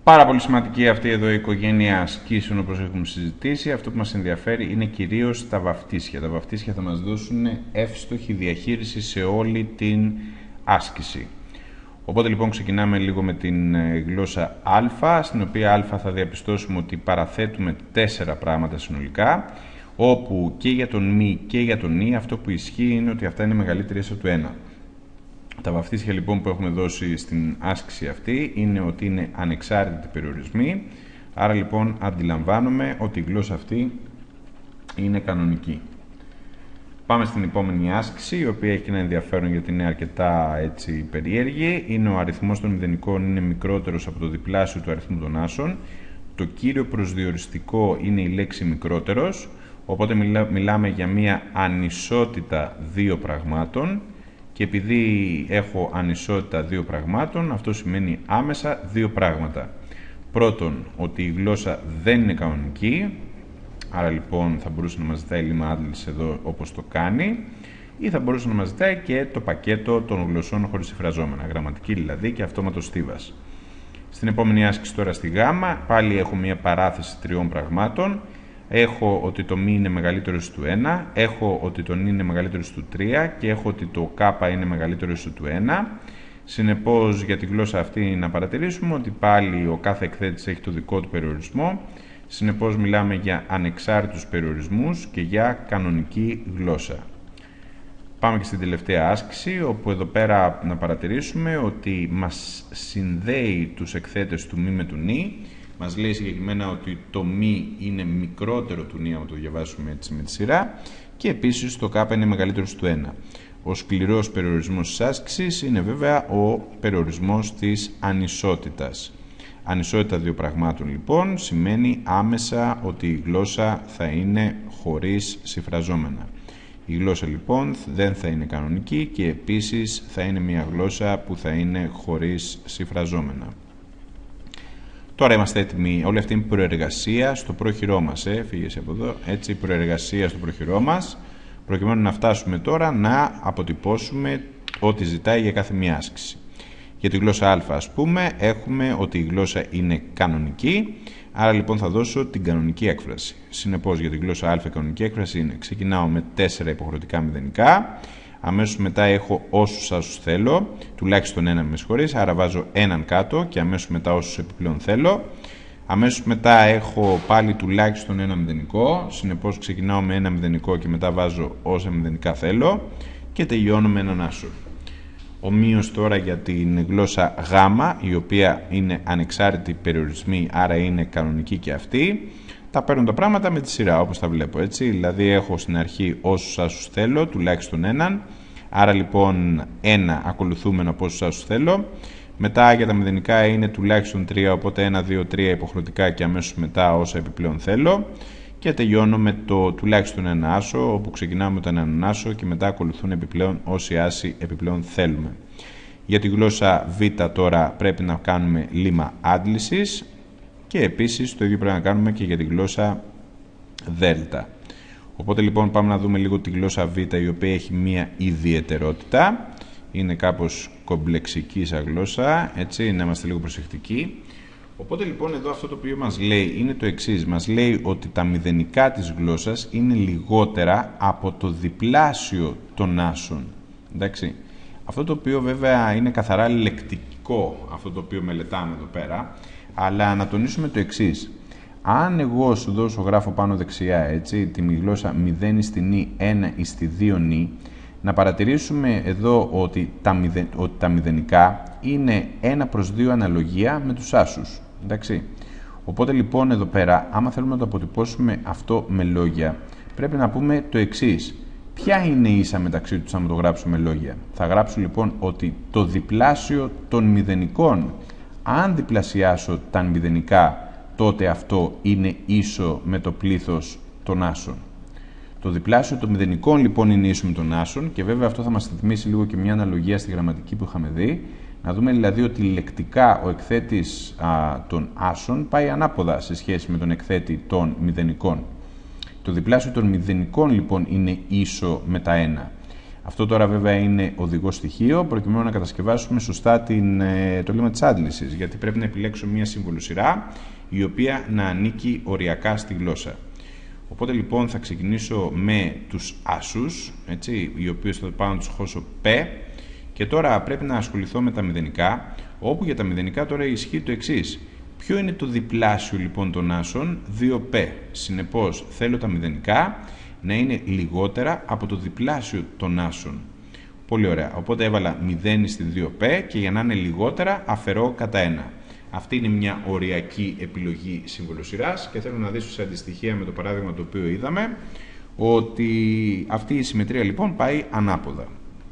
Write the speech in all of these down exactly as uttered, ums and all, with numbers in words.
Πάρα πολύ σημαντική αυτή εδώ η οικογένεια ασκήσεων, όπως έχουμε συζητήσει. Αυτό που μας ενδιαφέρει είναι κυρίως τα βαφτίσια. Τα βαφτίσια θα μας δώσουν εύστοχη διαχείριση σε όλη την άσκηση. Οπότε λοιπόν ξεκινάμε λίγο με την γλώσσα Α, στην οποία Α θα διαπιστώσουμε ότι παραθέτουμε τέσσερα πράγματα συνολικά, όπου και για τον μη και για τον νη αυτό που ισχύει είναι ότι αυτά είναι μεγαλύτερες από το ένα. Τα βαφτίσια λοιπόν που έχουμε δώσει στην άσκηση αυτή είναι ότι είναι ανεξάρτητοι περιορισμοί, άρα λοιπόν αντιλαμβάνομαι ότι η γλώσσα αυτή είναι κανονική. Πάμε στην επόμενη άσκηση, η οποία έχει ένα ενδιαφέρον γιατί είναι αρκετά έτσι περίεργη. Είναι ο αριθμός των μηδενικών είναι μικρότερος από το διπλάσιο του αριθμού των άσων. Το κύριο προσδιοριστικό είναι η λέξη μικρότερος, οπότε μιλά, μιλάμε για μια ανισότητα δύο πραγμάτων. Και επειδή έχω ανισότητα δύο πραγμάτων, αυτό σημαίνει άμεσα δύο πράγματα. Πρώτον, ότι η γλώσσα δεν είναι κανονική, άρα λοιπόν θα μπορούσε να μας ζητάει λίμμα άντληση εδώ όπως το κάνει, ή θα μπορούσε να μας ζητάει και το πακέτο των γλωσσών χωρίς συμφραζόμενα, γραμματική δηλαδή και αυτόματος στίβας. Στην επόμενη άσκηση τώρα στη γάμα, πάλι έχω μια παράθεση τριών πραγμάτων. Έχω ότι το μη είναι μεγαλύτερο του ένα, έχω ότι το νη είναι μεγαλύτερο του τρία και έχω ότι το κάπα είναι μεγαλύτερο του ένα. Συνεπώς για τη γλώσσα αυτή να παρατηρήσουμε ότι πάλι ο κάθε εκθέτης έχει το δικό του περιορισμό. Συνεπώς μιλάμε για ανεξάρτητους περιορισμούς και για κανονική γλώσσα. Πάμε και στην τελευταία άσκηση, όπου εδώ πέρα να παρατηρήσουμε ότι μας συνδέει τους εκθέτες του μη με του νη. Μας λέει συγκεκριμένα ότι το μη είναι μικρότερο του νη, αν το διαβάσουμε έτσι με τη σειρά, και επίσης το κάπα είναι μεγαλύτερο του ένα. Ο σκληρός περιορισμός της άσκησης είναι βέβαια ο περιορισμός της ανισότητας. Ανισότητα δύο πραγμάτων λοιπόν σημαίνει άμεσα ότι η γλώσσα θα είναι χωρίς συμφραζόμενα. Η γλώσσα λοιπόν δεν θα είναι κανονική και επίσης θα είναι μια γλώσσα που θα είναι χωρίς συμφραζόμενα. Τώρα είμαστε έτοιμοι, όλη αυτή είναι η προεργασία στο πρόχειρό μας, ε, φύγεσαι από εδώ, έτσι η προεργασία στο πρόχειρό μας, προκειμένου να φτάσουμε τώρα να αποτυπώσουμε ό,τι ζητάει για κάθε μία άσκηση. Για τη γλώσσα Α, ας πούμε, έχουμε ότι η γλώσσα είναι κανονική, άρα λοιπόν θα δώσω την κανονική έκφραση. Συνεπώς για τη γλώσσα Α η κανονική έκφραση είναι, ξεκινάω με τέσσερα υποχρεωτικά μηδενικά, αμέσως μετά έχω όσους άσους θέλω, τουλάχιστον έναν με συγχωρείς, άρα βάζω έναν κάτω και αμέσως μετά όσους επιπλέον θέλω. Αμέσως μετά έχω πάλι τουλάχιστον ένα μηδενικό, συνεπώς ξεκινάω με ένα μηδενικό και μετά βάζω όσα μηδενικά θέλω και τελειώνω με έναν άσο. Ομοίως τώρα για την γλώσσα Γ, η οποία είναι ανεξάρτητη περιορισμοί, άρα είναι κανονική και αυτή. Τα παίρνω τα πράγματα με τη σειρά, όπως τα βλέπω, έτσι. Δηλαδή έχω στην αρχή όσους άσους θέλω, τουλάχιστον έναν. Άρα λοιπόν ένα ακολουθούμενο από όσους άσους θέλω. Μετά για τα μηδενικά είναι τουλάχιστον τρία, οπότε ένα, δύο, τρία υποχρεωτικά και αμέσως μετά όσα επιπλέον θέλω. Και τελειώνω με το τουλάχιστον ένα άσο, όπου ξεκινάμε με τον έναν άσο και μετά ακολουθούν επιπλέον όσοι άσοι επιπλέον θέλουμε. Για τη γλώσσα Β τώρα πρέπει να κάνουμε λίμμα άντλησης. Και επίσης το ίδιο πρέπει να κάνουμε και για τη γλώσσα Δ. Οπότε λοιπόν πάμε να δούμε λίγο τη γλώσσα Β, η οποία έχει μία ιδιαιτερότητα. Είναι κάπως κομπλεξική σαν γλώσσα, έτσι, να είμαστε λίγο προσεκτικοί. Οπότε λοιπόν εδώ αυτό το οποίο μας λέει είναι το εξής. Μας λέει ότι τα μηδενικά της γλώσσας είναι λιγότερα από το διπλάσιο των άσων. Εντάξει. Αυτό το οποίο βέβαια είναι καθαρά λεκτικό, αυτό το οποίο μελετάμε εδώ πέρα. Αλλά να τονίσουμε το εξής. Αν εγώ σου δώσω γράφω πάνω δεξιά, έτσι, τη γλώσσα μηδέν στη νη, ένα στη δύο νη, να παρατηρήσουμε εδώ ότι τα, μηδε, ότι τα μηδενικά είναι ένα προς δύο αναλογία με τους άσους. Εντάξει. Οπότε λοιπόν εδώ πέρα, άμα θέλουμε να το αποτυπώσουμε αυτό με λόγια, πρέπει να πούμε το εξής. Ποια είναι η ίσα μεταξύ τους αν το γράψουμε λόγια? Θα γράψω λοιπόν ότι το διπλάσιο των μηδενικών, αν διπλασιάσω τα μηδενικά, τότε αυτό είναι ίσο με το πλήθος των άσων. Το διπλάσιο των μηδενικών λοιπόν είναι ίσο με των άσων και βέβαια αυτό θα μας θυμίσει λίγο και μια αναλογία στη γραμματική που είχαμε δει. Να δούμε δηλαδή ότι λεκτικά ο εκθέτης α, των άσων πάει ανάποδα σε σχέση με τον εκθέτη των μηδενικών. Το διπλάσιο των μηδενικών λοιπόν είναι ίσο με τα ένα. Αυτό τώρα βέβαια είναι οδηγό στοιχείο, προκειμένου να κατασκευάσουμε σωστά την, το λίμμα της άντλησης, γιατί πρέπει να επιλέξω μια συμβολοσυρά η οποία να ανήκει οριακά στη γλώσσα. Οπότε λοιπόν θα ξεκινήσω με τους άσους, έτσι, οι οποίους θα πάω να τους χώσω π, και τώρα πρέπει να ασχοληθώ με τα μηδενικά, όπου για τα μηδενικά τώρα ισχύει το εξής. Ποιο είναι το διπλάσιο λοιπόν των άσων? δύο π. Συνεπώς θέλω τα μηδενικά να είναι λιγότερα από το διπλάσιο των άσων. Πολύ ωραία. Οπότε έβαλα μηδέν στην δύο π και για να είναι λιγότερα αφαιρώ κατά ένα. Αυτή είναι μια οριακή επιλογή συμβολοσυράς και θέλω να δεις σε αντιστοιχεία με το παράδειγμα το οποίο είδαμε ότι αυτή η συμμετρία λοιπόν πάει ανάποδα.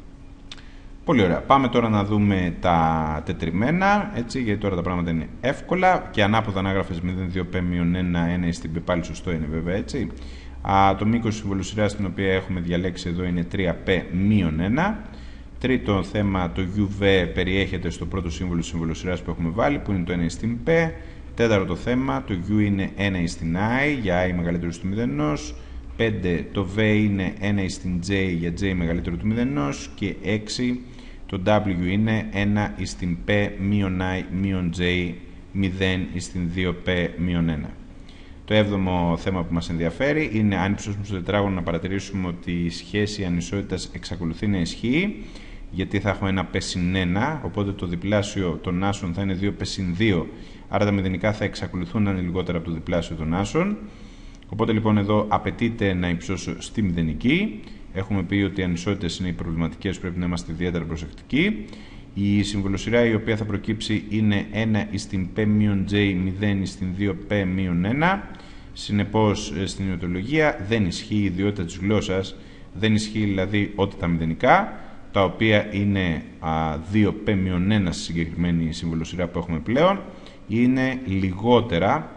Πολύ ωραία. Πάμε τώρα να δούμε τα τετριμμένα, έτσι, γιατί τώρα τα πράγματα είναι εύκολα και ανάποδα να γράφεις μηδέν δύο π μείον ένα, ένα στην π, πάλι σωστό είναι βέβαια, έτσι. Α, το μήκος της συμβολοσυράς την οποία έχουμε διαλέξει εδώ είναι τρία π μείον ένα. Τρίτο θέμα, το γιου βι περιέχεται στο πρώτο σύμβολο της συμβολοσυράς που έχουμε βάλει, που είναι το ένα στην π. Τέταρτο θέμα, το u είναι ένα στην i, για i μεγαλύτερο του μηδενός. πέντε, το v είναι ένα στην j, για j μεγαλύτερο του μηδενός. Και έξι, το w είναι ένα στην π μείον i μείον j, μηδέν στην δύο π μείον ένα. Το έβδομο θέμα που μας ενδιαφέρει είναι, αν υψώσουμε στο τετράγωνο, να παρατηρήσουμε ότι η σχέση ανισότητας εξακολουθεί να ισχύει, γιατί θα έχουμε ένα π συν ένα, οπότε το διπλάσιο των άσων θα είναι δύο π συν δύο, άρα τα μηδενικά θα εξακολουθούν να είναι λιγότερα από το διπλάσιο των άσων. Οπότε λοιπόν εδώ απαιτείται να υψώσω στη μηδενική. Έχουμε πει ότι οι ανισότητες είναι οι προβληματικές, πρέπει να είμαστε ιδιαίτερα προσεκτικοί. Η συμβολοσυρά η οποία θα προκύψει είναι ένα στην π μείον j, μηδέν στην δύο π μείον ένα. Συνεπώς στην ιδιωτολογία δεν ισχύει η ιδιότητα της γλώσσας, δεν ισχύει δηλαδή ότι τα μηδενικά, τα οποία είναι α, δύο π μείον ένα στη συγκεκριμένη συμβολοσυρά που έχουμε πλέον, είναι λιγότερα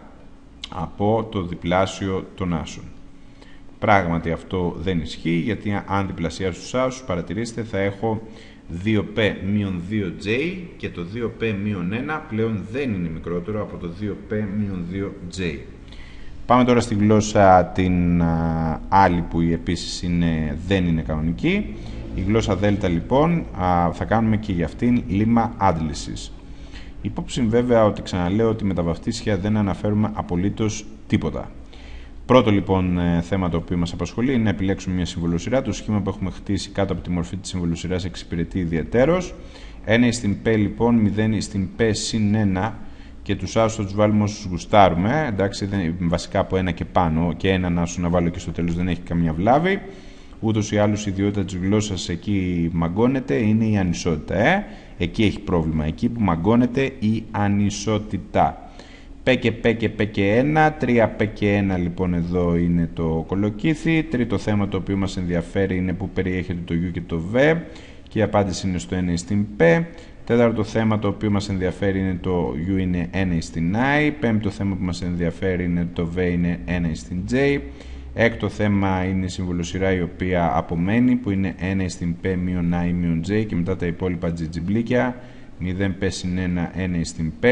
από το διπλάσιο των άσων. Πράγματι αυτό δεν ισχύει, γιατί αν διπλασιάσω τους άσους, παρατηρήστε, θα έχω δύο π μείον δύο τζ και το δύο π μείον ένα πλέον δεν είναι μικρότερο από το δύο π μείον δύο τζ. Πάμε τώρα στη γλώσσα την α, άλλη που επίσης είναι, δεν είναι κανονική. Η γλώσσα δέλτα λοιπόν α, θα κάνουμε και για αυτήν λίμμα άντλησης. Υπόψη βέβαια ότι ξαναλέω ότι με τα βαφτίσια δεν αναφέρουμε απολύτως τίποτα. Πρώτο λοιπόν θέμα το οποίο μας απασχολεί είναι να επιλέξουμε μια συμβολοσυρά. Το σχήμα που έχουμε χτίσει κάτω από τη μορφή της συμβολοσυράς εξυπηρετεί ιδιαιτέρως. ένα στην π λοιπόν, μηδέν στην π συν ένα και τους άσους θα τους βάλουμε όσους γουστάρουμε. Εντάξει, δεν, βασικά από ένα και πάνω, και έναν άσο να βάλω και στο τέλος δεν έχει καμία βλάβη. Ούτως ή άλλως η ιδιότητα της γλώσσας εκεί μαγκώνεται, είναι η ανισότητα. Ε? Εκεί έχει πρόβλημα, εκεί που μαγκώνεται η ανισότητα. Π και π και π και ένα, τρία π και ένα λοιπόν εδώ είναι το κολοκύθι. Τρίτο θέμα το οποίο μας ενδιαφέρει είναι που περιέχεται το u και το v και η απάντηση είναι στο ένα στην π. Τέταρτο θέμα το οποίο μας ενδιαφέρει είναι το u είναι ένα στην i. Πέμπτο θέμα που μας ενδιαφέρει είναι το v είναι ένα στην j. Έκτο θέμα είναι η συμβολοσυρά η οποία απομένει, που είναι ένα στην π μείον i μείον j και μετά τα υπόλοιπα τζιτζιμπλίκια, μηδέν π συν ένα, ένα στην π.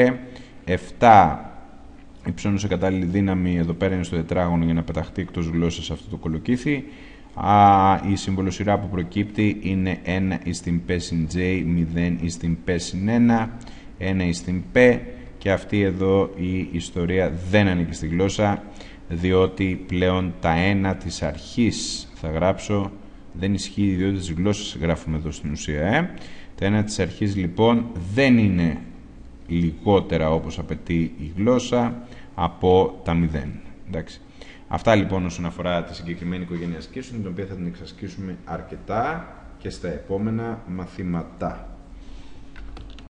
επτά υψώνω σε κατάλληλη δύναμη, εδώ πέρα είναι στο τετράγωνο για να πεταχτεί εκτός γλώσσας αυτό το κολοκύθι. Α, η συμβολοσυρά που προκύπτει είναι ένα στην π συν j, μηδέν στην π συν ένα, ένα στην π, και αυτή εδώ η ιστορία δεν ανήκει στη γλώσσα, διότι πλέον τα ένα της αρχής θα γράψω, δεν ισχύει η ιδιότητα της γλώσσας, γράφουμε εδώ στην ουσία. Ε. Τα ένα της αρχής λοιπόν δεν είναι λιγότερα όπως απαιτεί η γλώσσα από τα μηδέν. Εντάξει. Αυτά λοιπόν όσον αφορά τη συγκεκριμένη οικογένεια ασκήσεων, την οποία θα την εξασκήσουμε αρκετά και στα επόμενα μαθήματα.